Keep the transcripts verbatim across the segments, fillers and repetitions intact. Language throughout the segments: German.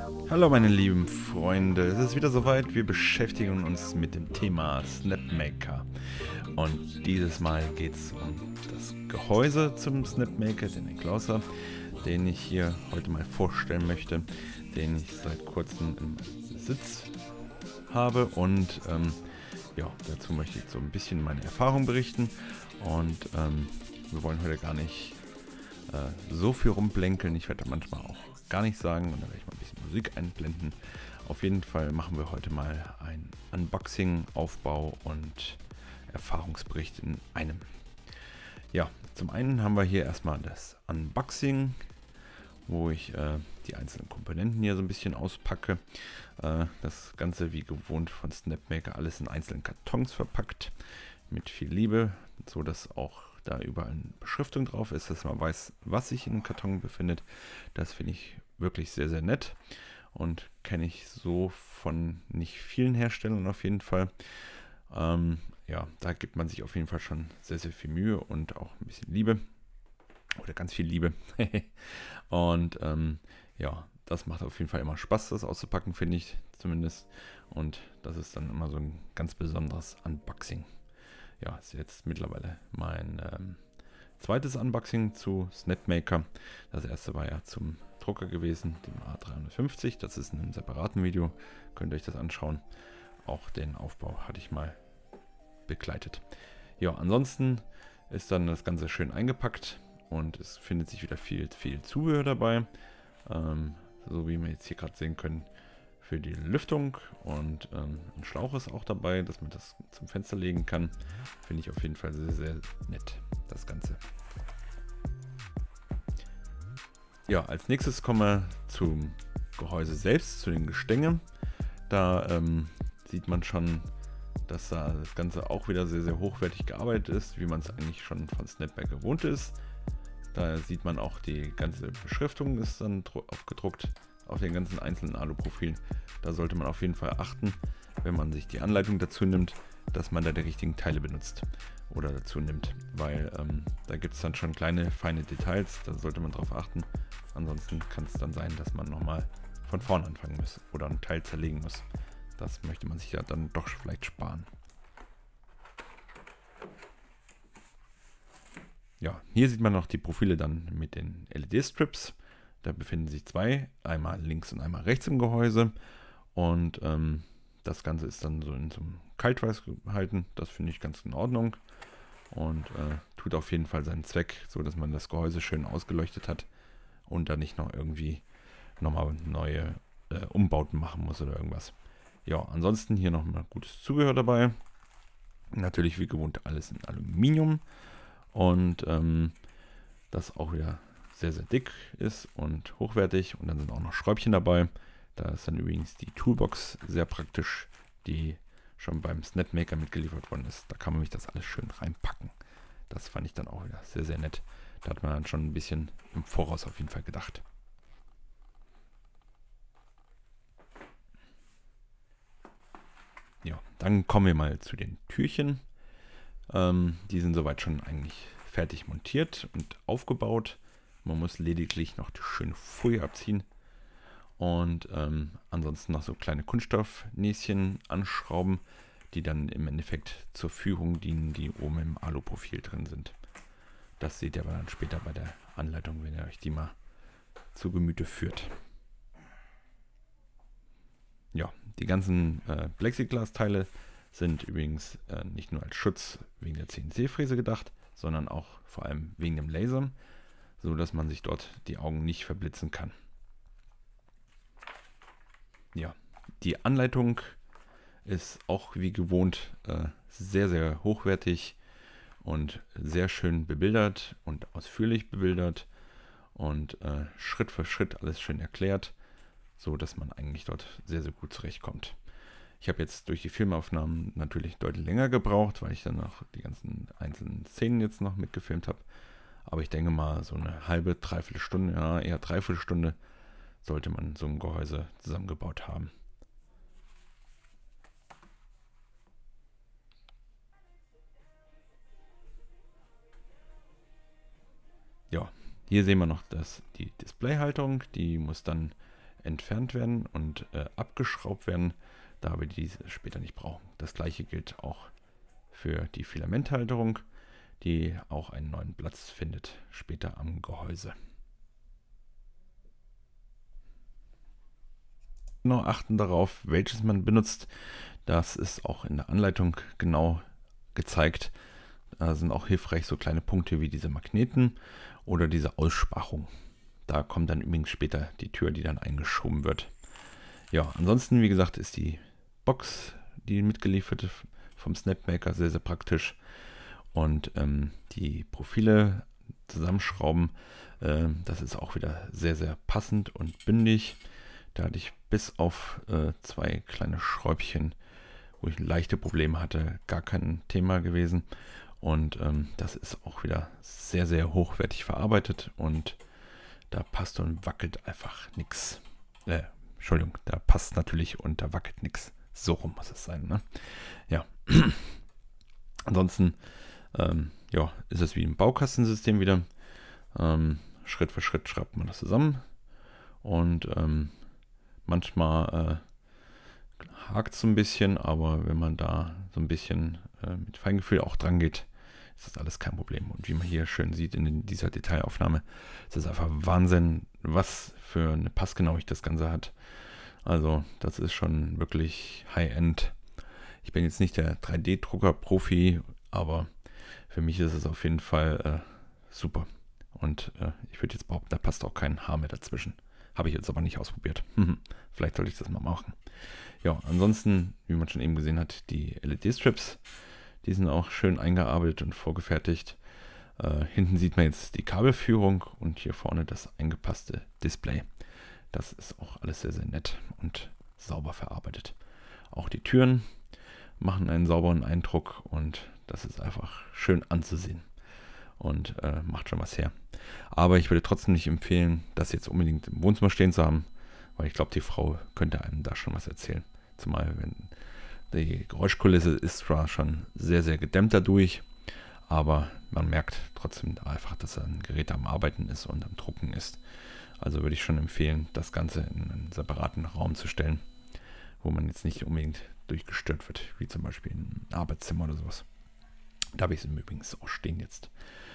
Hallo meine lieben Freunde, es ist wieder soweit, wir beschäftigen uns mit dem Thema Snapmaker. Und dieses Mal geht es um das Gehäuse zum Snapmaker, den Enclosure, den ich hier heute mal vorstellen möchte, den ich seit kurzem im Besitz habe. Und ähm, ja, dazu möchte ich so ein bisschen meine Erfahrung berichten. Und ähm, wir wollen heute gar nicht äh, so viel rumblänkeln, ich werde manchmal auch gar nichts sagen und dann werde ich mal ein bisschen Musik einblenden. Auf jeden Fall machen wir heute mal ein Unboxing, Aufbau und Erfahrungsbericht in einem. Ja, zum einen haben wir hier erstmal das Unboxing, wo ich äh, die einzelnen Komponenten hier so ein bisschen auspacke. Äh, das Ganze wie gewohnt von Snapmaker alles in einzelnen Kartons verpackt, mit viel Liebe, so dass auch da überall eine Beschriftung drauf ist, dass man weiß, was sich in dem Karton befindet. Das finde ich wirklich sehr, sehr nett und kenne ich so von nicht vielen Herstellern auf jeden Fall. Ähm, ja, da gibt man sich auf jeden Fall schon sehr, sehr viel Mühe und auch ein bisschen Liebe oder ganz viel Liebe. Und ähm, ja, das macht auf jeden Fall immer Spaß, das auszupacken, finde ich zumindest. Und das ist dann immer so ein ganz besonderes Unboxing. Ja, ist jetzt mittlerweile mein ähm, zweites Unboxing zu Snapmaker. Das erste war ja zum Drucker gewesen, dem A dreihundertfünfzig. Das ist in einem separaten Video, könnt ihr euch das anschauen. Auch den Aufbau hatte ich mal begleitet. Ja, ansonsten ist dann das Ganze schön eingepackt und es findet sich wieder viel, viel Zubehör dabei. Ähm, so wie wir jetzt hier gerade sehen können, für die Lüftung und ähm, ein Schlauch ist auch dabei, dass man das zum Fenster legen kann. Finde ich auf jeden Fall sehr, sehr nett, das Ganze. Ja, als nächstes kommen wir zum Gehäuse selbst, zu den Gestängen. Da ähm, sieht man schon, dass da das Ganze auch wieder sehr, sehr hochwertig gearbeitet ist, wie man es eigentlich schon von Snapmaker gewohnt ist. Da sieht man auch, die ganze Beschriftung ist dann aufgedruckt auf den ganzen einzelnen Aluprofilen. Da sollte man auf jeden Fall achten, wenn man sich die Anleitung dazu nimmt, dass man da die richtigen Teile benutzt oder dazu nimmt, weil ähm, da gibt es dann schon kleine, feine Details, da sollte man drauf achten. Ansonsten kann es dann sein, dass man nochmal von vorne anfangen muss oder einen Teil zerlegen muss. Das möchte man sich ja dann doch vielleicht sparen. Ja, hier sieht man noch die Profile dann mit den L E D-Strips. Da befinden sich zwei, einmal links und einmal rechts im Gehäuse. Und ähm, das Ganze ist dann so in so einem Kaltweiß gehalten. Das finde ich ganz in Ordnung. Und äh, tut auf jeden Fall seinen Zweck, so dass man das Gehäuse schön ausgeleuchtet hat und da nicht noch irgendwie nochmal neue äh, Umbauten machen muss oder irgendwas. Ja, ansonsten hier nochmal gutes Zubehör dabei. Natürlich wie gewohnt alles in Aluminium. Und ähm, das auch wieder sehr, sehr dick ist und hochwertig. Und dann sind auch noch Schräubchen dabei. Da ist dann übrigens die Toolbox sehr praktisch, die schon beim Snapmaker mitgeliefert worden ist. Da kann man mich das alles schön reinpacken. Das fand ich dann auch wieder sehr, sehr nett. Da hat man dann schon ein bisschen im Voraus auf jeden Fall gedacht. Ja, dann kommen wir mal zu den Türchen. Ähm, die sind soweit schon eigentlich fertig montiert und aufgebaut. Man muss lediglich noch die schöne Folie abziehen und ähm, ansonsten noch so kleine Kunststoffnäschen anschrauben, die dann im Endeffekt zur Führung dienen, die oben im Aluprofil drin sind. Das seht ihr aber dann später bei der Anleitung, wenn ihr euch die mal zu Gemüte führt. Ja, die ganzen äh, Plexiglas-Teile sind übrigens äh, nicht nur als Schutz wegen der C N C-Fräse gedacht, sondern auch vor allem wegen dem Laser, so dass man sich dort die Augen nicht verblitzen kann. Ja, die Anleitung ist auch wie gewohnt äh, sehr, sehr hochwertig und sehr schön bebildert und ausführlich bebildert und äh, Schritt für Schritt alles schön erklärt, so dass man eigentlich dort sehr, sehr gut zurechtkommt. Ich habe jetzt durch die Filmaufnahmen natürlich deutlich länger gebraucht, weil ich dann noch die ganzen einzelnen Szenen jetzt noch mitgefilmt habe. Aber ich denke mal, so eine halbe, dreiviertel Stunde, ja, eher dreiviertel Stunde sollte man so ein Gehäuse zusammengebaut haben. Ja, hier sehen wir noch das, die Displayhaltung. Die muss dann entfernt werden und äh, abgeschraubt werden, da wir diese später nicht brauchen. Das gleiche gilt auch für die Filamenthalterung, die auch einen neuen Platz findet später am Gehäuse. Genau achten darauf, welches man benutzt. Das ist auch in der Anleitung genau gezeigt. Da sind auch hilfreich so kleine Punkte wie diese Magneten oder diese Aussparung. Da kommt dann übrigens später die Tür, die dann eingeschoben wird. Ja, ansonsten, wie gesagt, ist die Box, die mitgelieferte vom SnapMaker, sehr, sehr praktisch. Und ähm, die Profile zusammenschrauben, äh, das ist auch wieder sehr, sehr passend und bündig. Da hatte ich bis auf äh, zwei kleine Schräubchen, wo ich leichte Probleme hatte, gar kein Thema gewesen. Und ähm, das ist auch wieder sehr, sehr hochwertig verarbeitet und da passt und wackelt einfach nichts. Äh, Entschuldigung, da passt natürlich und da wackelt nichts. So rum muss es sein, ne? Ja. Ansonsten ähm, ja, ist es wie ein Baukastensystem wieder. Ähm, Schritt für Schritt schraubt man das zusammen und ähm, manchmal äh, hakt es so ein bisschen, aber wenn man da so ein bisschen äh, mit Feingefühl auch dran geht, ist das alles kein Problem. Und wie man hier schön sieht in dieser Detailaufnahme, ist das einfach Wahnsinn, was für eine Passgenauigkeit das Ganze hat. Also das ist schon wirklich High-End. Ich bin jetzt nicht der drei D-Drucker-Profi, aber für mich ist es auf jeden Fall äh, super. Und äh, ich würde jetzt behaupten, da passt auch kein Haar mehr dazwischen. Habe ich jetzt aber nicht ausprobiert. Vielleicht sollte ich das mal machen. Ja, ansonsten, wie man schon eben gesehen hat, die L E D-Strips, die sind auch schön eingearbeitet und vorgefertigt. Äh, hinten sieht man jetzt die Kabelführung und hier vorne das eingepasste Display. Das ist auch alles sehr, sehr nett und sauber verarbeitet. Auch die Türen machen einen sauberen Eindruck und das ist einfach schön anzusehen und äh, macht schon was her. Aber ich würde trotzdem nicht empfehlen, das jetzt unbedingt im Wohnzimmer stehen zu haben, weil ich glaube, die Frau könnte einem da schon was erzählen. Zumal, wenn die Geräuschkulisse ist zwar schon sehr, sehr gedämmt dadurch, aber man merkt trotzdem einfach, dass ein Gerät am Arbeiten ist und am Drucken ist. Also würde ich schon empfehlen, das Ganze in einen separaten Raum zu stellen, wo man jetzt nicht unbedingt durchgestört wird, wie zum Beispiel ein Arbeitszimmer oder sowas. Da habe ich es im Übrigen auch stehen jetzt.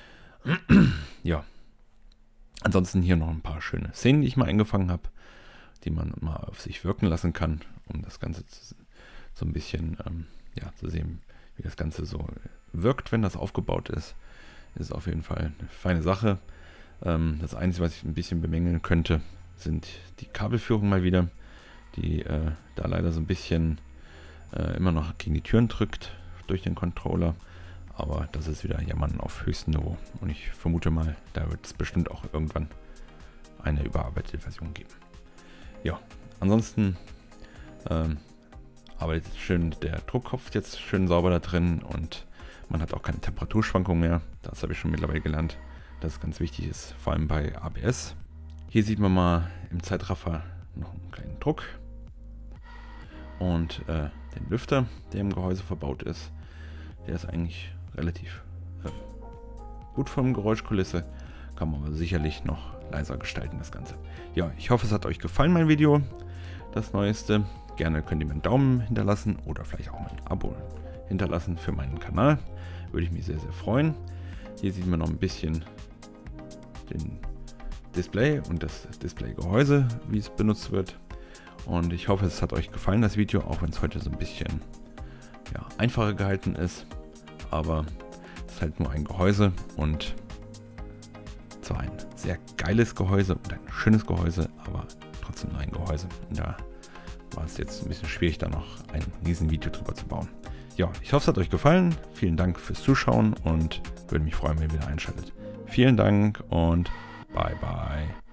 Ja. Ansonsten hier noch ein paar schöne Szenen, die ich mal eingefangen habe, die man mal auf sich wirken lassen kann, um das Ganze zu, so ein bisschen ähm, ja, zu sehen, wie das Ganze so wirkt, wenn das aufgebaut ist. Ist auf jeden Fall eine feine Sache. Ähm, das Einzige, was ich ein bisschen bemängeln könnte, sind die Kabelführung mal wieder, die äh, da leider so ein bisschen äh, immer noch gegen die Türen drückt durch den Controller. Aber das ist wieder Jammern auf höchstem Niveau. Und ich vermute mal, da wird es bestimmt auch irgendwann eine überarbeitete Version geben. Ja, ansonsten ähm, arbeitet schön der Druckkopf jetzt schön sauber da drin und man hat auch keine Temperaturschwankungen mehr. Das habe ich schon mittlerweile gelernt, dass es ganz wichtig ist, vor allem bei A B S. Hier sieht man mal im Zeitraffer noch einen kleinen Druck und äh, den Lüfter, der im Gehäuse verbaut ist. Der ist eigentlich relativ äh, gut von der Geräuschkulisse, kann man aber sicherlich noch leiser gestalten, das Ganze. Ja, ich hoffe, es hat euch gefallen, mein Video, das Neueste. Gerne könnt ihr mir einen Daumen hinterlassen oder vielleicht auch mal ein Abo hinterlassen für meinen Kanal. Würde ich mich sehr, sehr freuen. Hier sieht man noch ein bisschen den Display und das Displaygehäuse, wie es benutzt wird. Und ich hoffe, es hat euch gefallen, das Video, auch wenn es heute so ein bisschen ja, einfacher gehalten ist. Aber es ist halt nur ein Gehäuse und zwar ein sehr geiles Gehäuse und ein schönes Gehäuse, aber trotzdem nur ein Gehäuse. Und da war es jetzt ein bisschen schwierig, da noch ein riesen Video drüber zu bauen. Ja, ich hoffe, es hat euch gefallen. Vielen Dank fürs Zuschauen und würde mich freuen, wenn ihr wieder einschaltet. Vielen Dank und bye bye.